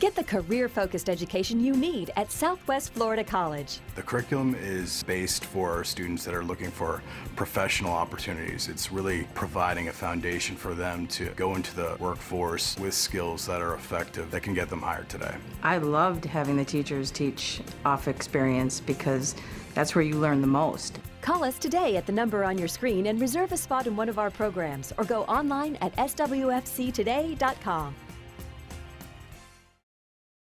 Get the career-focused education you need at Southwest Florida College. The curriculum is based for students that are looking for professional opportunities. It's really providing a foundation for them to go into the workforce with skills that are effective that can get them hired today. I loved having the teachers teach off experience because that's where you learn the most. Call us today at the number on your screen and reserve a spot in one of our programs, or go online at swfctoday.com.